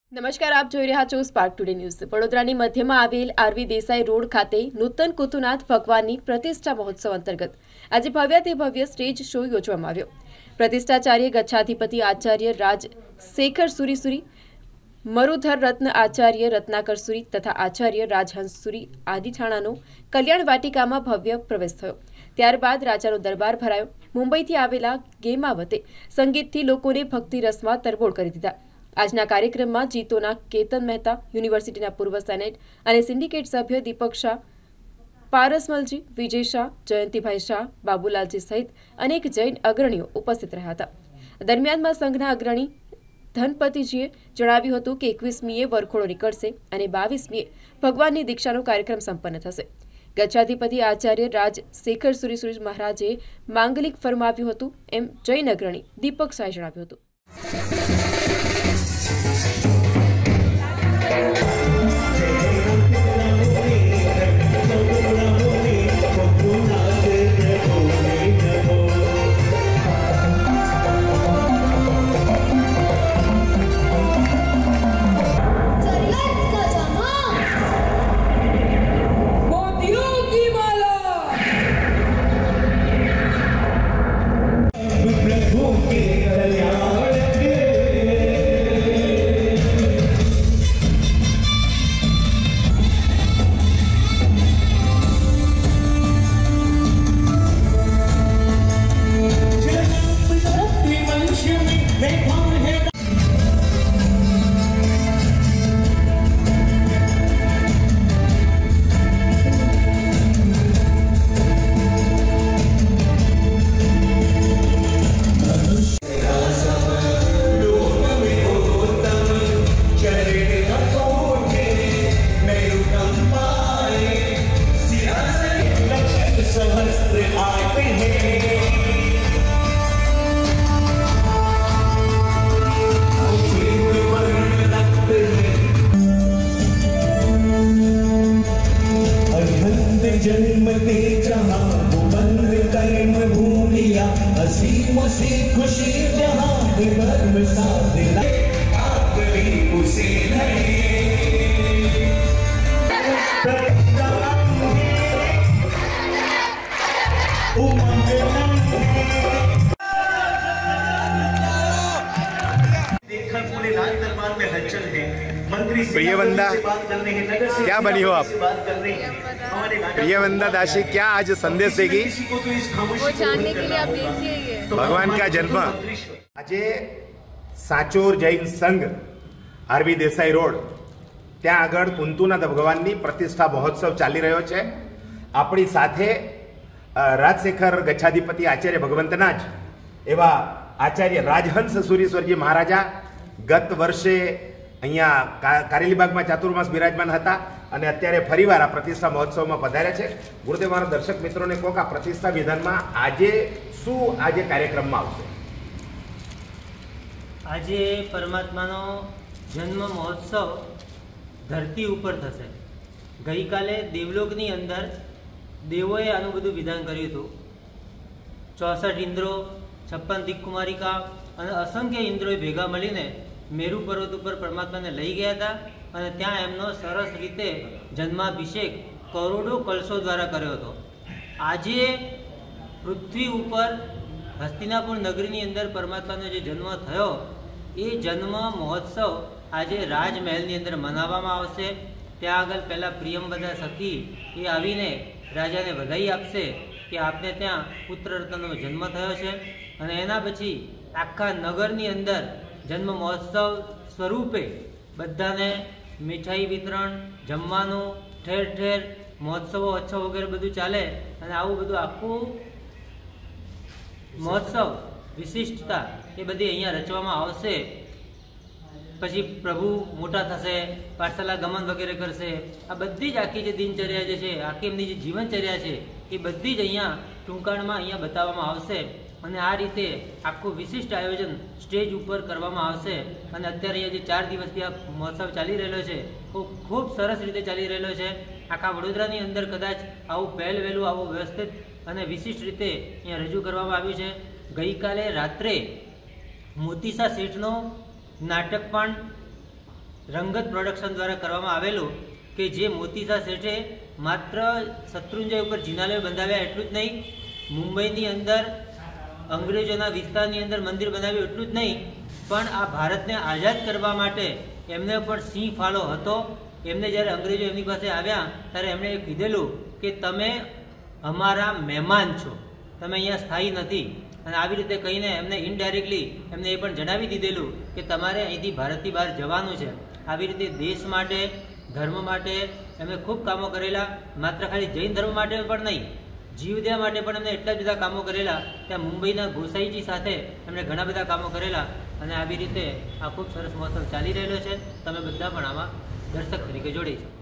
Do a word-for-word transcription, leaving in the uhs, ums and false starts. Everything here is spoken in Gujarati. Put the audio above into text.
નમસ્કાર, આપ જોઈ રહ્યા છો સ્પાર્ક ટુડે ન્યૂઝ। વડોદરાની મધ્યમાં આવેલ આરવી દેસાઈ રોડ ખાતે નૂતન કુતુનાથ ભગવાનની પ્રતિષ્ઠા મહોત્સવ અંતર્ગત આજે ભવ્યાતિ ભવ્ય સ્ટેજ શો યોજવામાં આવ્યો। પ્રતિષ્ઠાચાર્ય ગચ્છાધિપતિ આચાર્ય રાજ શેખર સુરીસુરી, મરુધર રત્ન આચાર્ય રત્નાકર સુરી તથા આચાર્ય રાજહંસ સુરી આદિઠાણાનો કલ્યાણ વાટિકામાં ભવ્ય પ્રવેશ થયો। ત્યારબાદ રાજાનો દરબાર ભરાયો। મુંબઈથી આવેલા ગેમાવતે સંગીતથી લોકોને ભક્તિ રસમાં તરબોળ કરી દીધા। આજના કાર્યક્રમમાં જીતોના કેતન મહેતા, યુનિવર્સિટીના પૂર્વ સેનેટ અને સિન્ડિકેટ સભ્ય દીપક શાહ, પારસમલજી, વિજય શાહ, જયંતિભાઈ શાહ, બાબુલાલજી સહિત અનેક જૈન અગ્રણીઓ ઉપસ્થિત રહ્યા હતા। દરમિયાનમાં સંઘના અગ્રણી ધનપતિજીએ જણાવ્યું હતું કે એકવીસમીએ વરખોડો નીકળશે અને બાવીસમીએ ભગવાનની દીક્ષાનો કાર્યક્રમ સંપન્ન થશે। ગચ્છાધિપતિ આચાર્ય રાજ શેખર સુરીસુરી મહારાજે માંગલિક ફરમાવ્યું હતું એમ જૈન અગ્રણી દીપક શાહે જણાવ્યું હતું। जन्म दे जहां वो बंद कर्म भूलिया हसीम सी खुशी जहां मर्म साथ आखिरी उसे देखकर पूरे राज दरबार में हलचल है। मंत्री प्रियवंदा, क्या बनी हो आप? प्रियवंदा दासी क्या आज संदेश देगी? वो जानने के लिए आप देखिए ये भगवान का जन्म आज साचोर जैन संघ आरवी देसाई रोड त्या आगळ कुंतुनाथ भगवाननी प्रतिष्ठा महोत्सव चाली रह्यो छे। आपणी साथे राजशेखर गच्छाधिपति आचार्य भगवंतना ज एवा आचार्य राजहंस सुरीश्वरजी महाराजा गत वर्षे अहींया कारेलीबागमां चातुर्मास बिराजमान हता અને અત્યારે ફરીવાર આ પ્રતિષ્ઠા મહોત્સવમાં પધાર્યા છે। ગુરુદેવ મારા દર્શક મિત્રોને કહો કે આ પ્રતિષ્ઠા વિધાનમાં આજે શું આજે કાર્યક્રમમાં આવશે? આજે પરમાત્માનો જન્મ મહોત્સવ ધરતી ઉપર થશે। ગઈકાલે દેવલોકની અંદર દેવોએ આનું બધું વિધાન કર્યું હતું। ચોસઠ ઇન્દ્રો, છપ્પન દિક્કુમારિકા અને અસંખ્ય ઇન્દ્રોએ ભેગા મળીને મેરુ પર્વત ઉપર પરમાત્માને લઈ ગયા હતા અને ત્યાં એમનો સરસ રીતે જન્માભિષેક કરોડો કળશો દ્વારા કર્યો હતો। આજે પૃથ્વી ઉપર હસ્તિનાપુર નગરીની અંદર પરમાત્માનો જે જન્મ થયો એ જન્મ મહોત્સવ આજે રાજમહેલની અંદર મનાવવામાં આવશે। ત્યાં આગળ પહેલાં પ્રિયમવદા સખી એ આવીને રાજાને વધાઈ આપશે કે આપને ત્યાં પુત્ર રત્નનો જન્મ થયો છે અને એના પછી આખા નગરની અંદર જન્મ મહોત્સવ સ્વરૂપે બધાને મીઠાઈ વિતરણ, જમવાનું, ઠેર ઠેર મહોત્સવો અચ્છવ વગેરે બધું ચાલે અને આવું બધું આખું મહોત્સવ વિશિષ્ટતા એ બધી અહીંયા રચવામાં આવશે। પછી પ્રભુ મોટા થશે, પાઠશાલા ગમન વગેરે કરશે। આ બધી જ આખી જે દિનચર્યા જે છે, આખી એમની જે જીવનચર્યા છે એ બધી જ અહીંયા ટૂંકાણમાં અહીંયા બતાવવામાં આવશે અને આ રીતે આખું વિશિષ્ટ આયોજન સ્ટેજ ઉપર કરવામાં આવશે। અને અત્યારે જે ચાર દિવસથી આ મહોત્સવ ચાલી રહેલો છે એ ખૂબ સરસ રીતે ચાલી રહેલો છે। આખા વડોદરાની અંદર કદાચ આવું પહેલ વહેલું આવું વ્યવસ્થિત અને વિશિષ્ટ રીતે અહીંયા રજૂ કરવામાં આવ્યું છે। ગઈકાલે રાત્રે મોતીસા શેઠનો નાટક પણ રંગત પ્રોડક્શન દ્વારા કરવામાં આવેલું કે જે મોતીસા શેઠે માત્ર શત્રુંજય ઉપર જિનાલય બંધાવ્યા એટલું જ નહીં, મુંબઈની અંદર અંગ્રેજોના વિસ્તારની અંદર મંદિર બનાવ્યું એટલું જ નહીં, પણ આ ભારતને આઝાદ કરવા માટે એમને પણ સિંહ ફાળો હતો. એમને જ્યારે અંગ્રેજો એમની પાસે આવ્યા ત્યારે એમણે એ કીધેલું કે તમે અમારા મહેમાન છો, તમે અહીંયા સ્થાયી નથી. અને આવી રીતે કહીને એમને ઇનડાયરેક્ટલી એમને એ પણ જણાવી દીધેલું કે તમારે અહીંથી ભારતથી બહાર જવાનું છે. આવી રીતે દેશ માટે, ધર્મ માટે એમણે ખૂબ કામો કરેલા. માત્ર ખાલી જૈન ધર્મ માટે પણ નહીં, જીવદયા માટે પણ એમણે એટલા જ બધા કામો કરેલા. ત્યાં મુંબઈના ગોસાઈજી સાથે એમણે ઘણા બધા કામો કરેલા. અને આવી રીતે આ ખૂબ સરસ મહોત્સવ ચાલી રહેલો છે. તમે બધા પણ આમાં દર્શક તરીકે જોડાઈ છો.